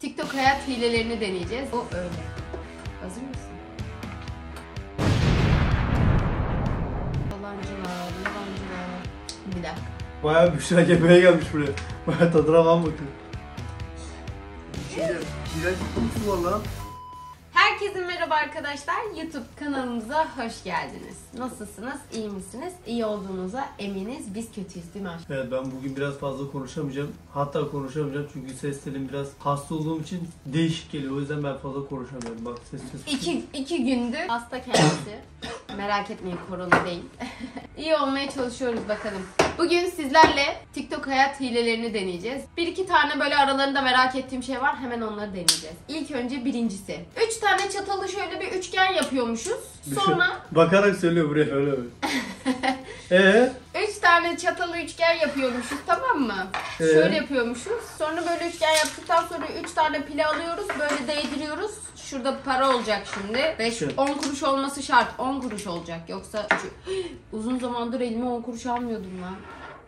TikTok hayat hilelerini deneyeceğiz. O öyle. Hazır mısın? Yalancılar. Bir dakika. Bayağı Büşra yemeğe gelmiş buraya. Bayağı tadına falan bakıyor. İğrenç bir kokusu var lan. Herkese merhaba arkadaşlar. YouTube kanalımıza hoş geldiniz. Nasılsınız? İyi misiniz? İyi olduğunuza eminiz. Biz kötüyüz değil mi aşkım? Evet, ben bugün biraz fazla konuşamayacağım. Hatta konuşamayacağım çünkü ses telim biraz hasta olduğum için değişik geliyor. O yüzden ben fazla konuşamıyorum. Bak ses. İki gündür hasta kendisi. Merak etmeyin, korona değil. İyi olmaya çalışıyoruz bakalım. Bugün sizlerle TikTok hayat hilelerini deneyeceğiz. Bir iki tane böyle aralarında merak ettiğim şey var. Hemen onları deneyeceğiz. İlk önce birincisi. 3 tane çatalı şöyle bir üçgen yapıyormuşuz. Sonra... Bakarak söylüyor buraya öyle mi? 3 tane çatalı üçgen yapıyormuşuz, tamam mı? Şöyle yapıyormuşuz. Sonra böyle üçgen yaptıktan sonra 3 tane pile alıyoruz. Böyle değdiriyoruz. Şurada para olacak şimdi. 5-10 kuruş olması şart. 10 kuruş olacak. Yoksa uzun zamandır elime 10 kuruş almıyordum lan.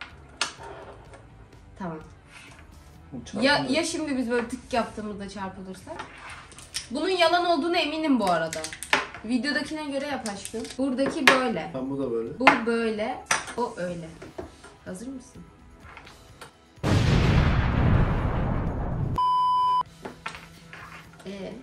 Tamam. Ya şimdi biz böyle tık yaptığımızda çarpılırsak? Bunun yalan olduğunu eminim bu arada. Videodakine göre yap aşkım. Buradaki böyle. Tam bu da böyle. Bu böyle. O öyle. Hazır mısın? Ee?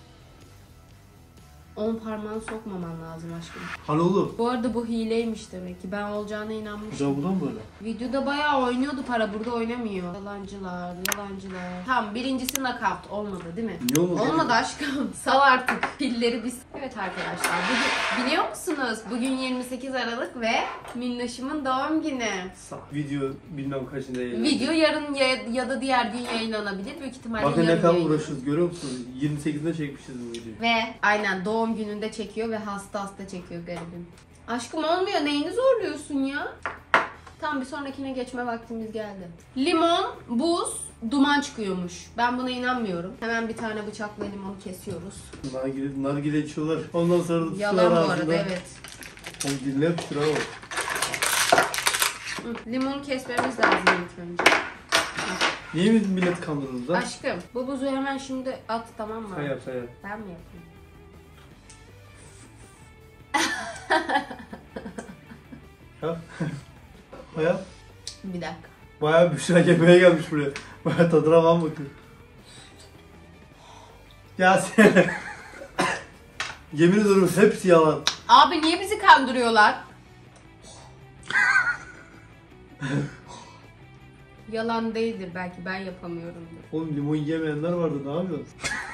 10 parmağını sokmaman lazım aşkım. Hani oğlum? Bu arada bu hileymiş demek ki. Ben olacağına inanmıştım. Bu da mı böyle? Videoda bayağı oynuyordu para. Burada oynamıyor. Yalancılar. Tamam, birincisi knockout. Olmadı değil mi? Niye olmadı? Olmadı aşkım. Sal artık. Pilleri biz. Evet arkadaşlar. Bugün, biliyor musunuz? Bugün 28 Aralık ve Minnoş'umun doğum günü. Video bilmem kaçında yayınlanacak. Video yarın ya da diğer gün yayınlanabilir. Büyük ihtimalle Bakın yarın ne kadar yayınlanır. uğraşıyoruz, görüyor musunuz? 28'inde çekmişiz bu videoyu. Ve aynen doğum gününde çekiyor ve hasta çekiyor garibim. Aşkım olmuyor. Neyini zorluyorsun ya? Tam bir sonrakine geçme vaktimiz geldi. Limon, buz, duman çıkıyormuş. Ben buna inanmıyorum. Hemen bir tane bıçakla limonu kesiyoruz. Nargile içiyorlar. Ondan sonra da Yalan bu arada, evet. Oğlum dinle yapıştır abi. Limonu kesmemiz lazım ilk önce. Niye biz millet kandırırız lan? Aşkım, bu buzu hemen şimdi at, tamam mı? Sen yap. Ben mi yapayım? Yap. Hayat. Bir dakika. Bayağı Büşra yemeğe gelmiş buraya. Bayağı tadına falan bakıyor. Ya sen... Yemin ediyorum hepsi yalan. Abi niye bizi kandırıyorlar? Yalan değildir, belki ben yapamıyorumdur. Oğlum limon yemeyenler vardı, ne yapıyorsun?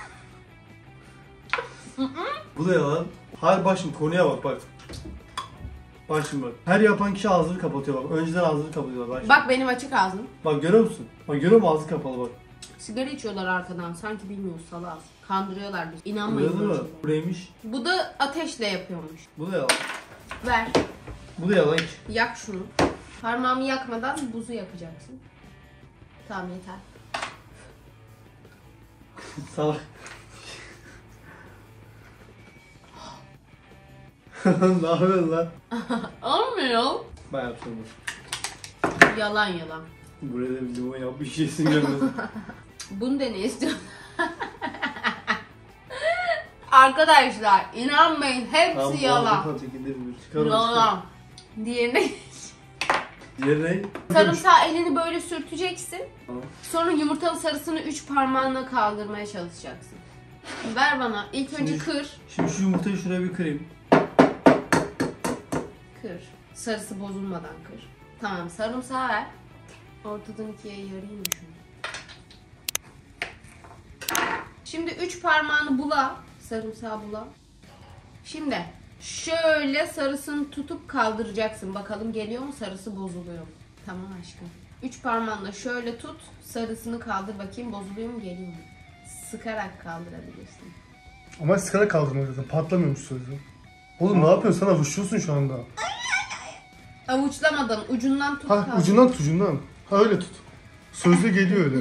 Bu da yalan. Hayır bak şimdi konuya bak. Bak şimdi bak. Her yapan kişi ağzını kapatıyor bak. Önceden ağzını kapatıyorlar bak. Bak benim açık ağzım. Bak görüyor musun? Bak görüyor musun, ağzı kapalı bak. Sigara içiyorlar arkadan, sanki bilmiyoruz salak. Kandırıyorlar bizi. İnanmayın Görüyor böyle musun? şeylere. Buraymış. Bu da ateşle yapıyormuş. Bu da yalan. Ver. Bu da yalan ki. Yak şunu. Parmağımı yakmadan buzu yakacaksın. Tamam, yeter. Salak. Ne yapıyorsun lan? Olmuyor. Ben yapacağım. Yalan. Buraya da bir limon yapmış yesin gelmesin. Bunu da ne istiyorsun? Arkadaşlar inanmayın, hepsi yalan. Yalan. Diğerine Diğeri ne? sarımsağı elini böyle sürteceksin. Tamam. Sonra yumurtalı sarısını 3 parmağınla kaldırmaya çalışacaksın. Ver bana. İlk önce Şimdi- kır. Şimdi şu yumurtayı şuraya bir kırayım. Kır. Sarısı bozulmadan kır. Tamam, sarımsağı ver. Ortadan ikiye yarayayım şunu. Şimdi 3 parmağını bula. Sarımsağı bula. Şimdi şöyle sarısını tutup kaldıracaksın. Bakalım geliyor mu, sarısı bozuluyor mu? Tamam aşkım. 3 parmağınla şöyle tut. Sarısını kaldır bakayım, bozuluyor mu, geliyor mu? Sıkarak kaldırabilirsin. Ama sigara kaldırma zaten. Patlamıyormuş sözü. Oğlum ne yapıyorsun? Sana vışıyorsun şu anda. Avuçlamadan ucundan tut. Ha kaldır. ucundan tut ucundan. Ha öyle tut. Sözde geliyor öyle.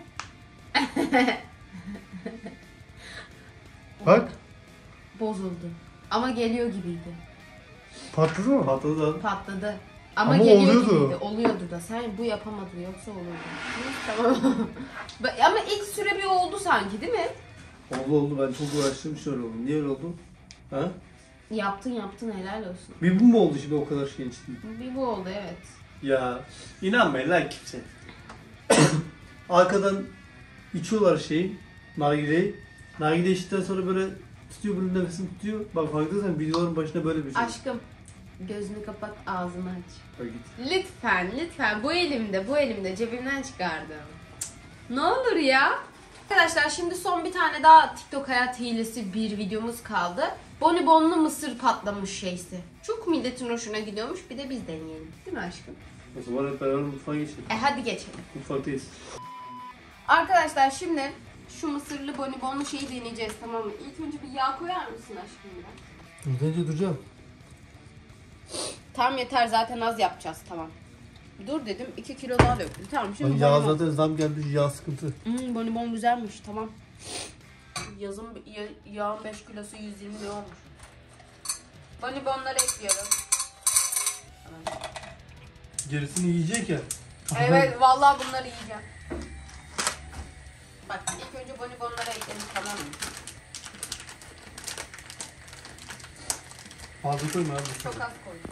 Bak. Bozuldu. Ama geliyor gibiydi. Patladı mı? Patladı lan. Patladı. Ama Ama geliyor oluyordu. gibiydi. Oluyordu da. Sen bu yapamadın yoksa olurdu. Neyse, tamam. Ama ilk süre bir oldu sanki değil mi? Oldu ben çok uğraştım şöyle oldu. Niye öyle oldu? Ha? Yaptın helal olsun. Bir bu mu oldu şimdi o kadar şeyin içinde? Bir bu oldu evet. Ya inanmayın lan kimse. Arkadan içiyorlar şeyi, nargileyi. Nargile içtikten sonra böyle tutuyor, bunun nefesini tutuyor. Bak farkındaysan videoların başında böyle bir şey. Aşkım gözünü kapat ağzını aç. Bak git. Lütfen bu elimde cebimden çıkardım. Ne olur ya. Arkadaşlar şimdi son bir tane daha TikTok hayat hilesi bir videomuz kaldı. Bonibonlu mısır patlamış şeysi. Çok milletin hoşuna gidiyormuş, bir de biz deneyelim. Değil mi aşkım? O zaman hep beraber mutfağa geçelim. Hadi geçelim. Mutfaktayız. Arkadaşlar şimdi şu mısırlı bonibonlu şeyi deneyeceğiz, tamam mı? İlk önce bir yağ koyar mısın aşkım biraz? Önce duracağım. Tamam yeter, zaten az yapacağız, tamam. Dur dedim, 2 kilo daha döktüm. Tamam şimdi Yağ bonibon. zaten zam gelmiş, yağ sıkıntı. Bonibon güzelmiş, tamam. Yazın yağın 5 kilosu 120 lira olmuş. Bonibonları ekliyorum. Tamam. Gerisini yiyecek ya. Evet vallahi bunları yiyeceğim. Bak ilk önce bonibonları ekledim, tamam mı? Fazla koyma abi. Çok az koydum.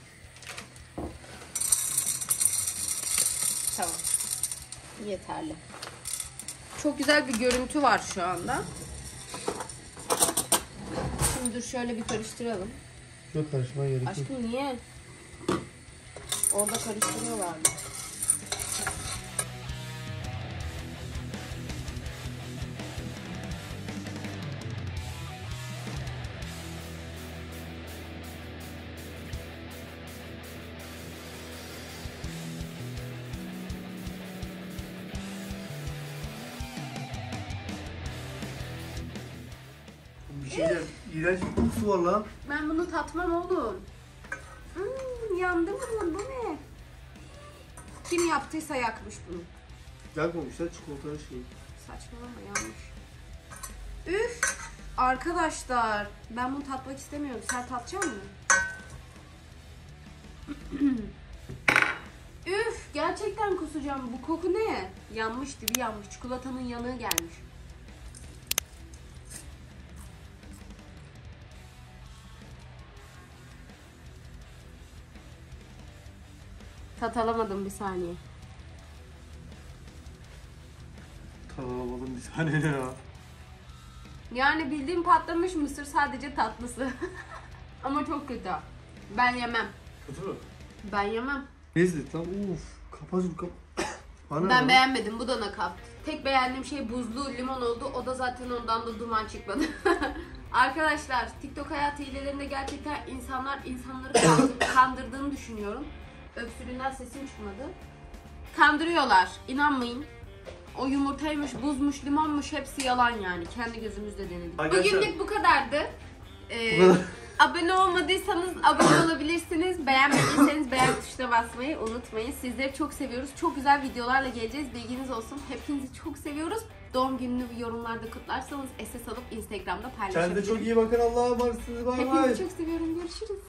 Tamam. Yeterli. Çok güzel bir görüntü var şu anda. Şimdi dur şöyle bir karıştıralım. Yok karışmaya gerek yok. Aşkım niye? Orada karıştırıyorlar. Bir şeyler, iğrenç bir kokusu var lan. Ben bunu tatmam oğlum. Yandım mı? Bu ne? Kim yaptıysa yakmış bunu. Yakmamışlar çikolatalı şey. Saçmalama, yanmış. Üf! Arkadaşlar ben bunu tatmak istemiyorum. Sen tatacak mısın? Üf! Gerçekten kusacağım. Bu koku ne? Yanmış, dibi yanmış. Çikolatanın yanığı gelmiş. Tat alamadım, bir saniye. Tamam bir saniye ne ya. Yani bildiğim patlamış mısır, sadece tatlısı. Ama çok kötü. Ben yemem. Kötü mü? Ben yemem. Neyse tamam kapat şunu kapat. Ana Ben ya. beğenmedim. Bu da nakap. Tek beğendiğim şey buzlu limon oldu. O da zaten ondan da duman çıkmadı. Arkadaşlar TikTok hayat hilelerinde gerçekten insanları kandırdığını düşünüyorum. Öksürüğünden sesim çıkmadı. Kandırıyorlar. İnanmayın. O yumurtaymış, buzmuş, limonmuş, hepsi yalan yani. Kendi gözümüzle denedik. Arkadaşlar- Bugünlük bu kadardı. Bu kadar. Abone olmadıysanız abone olabilirsiniz. Beğenmediyseniz beğen tuşuna basmayı unutmayın. Sizleri çok seviyoruz. Çok güzel videolarla geleceğiz. Bilginiz olsun. Hepinizi çok seviyoruz. Doğum gününü yorumlarda kutlarsanız SS alıp Instagram'da paylaşabilirsiniz. Kendinize çok iyi bakın. Allah'a emanetsiniz. Bay bay. Hepinizi çok seviyorum. Görüşürüz.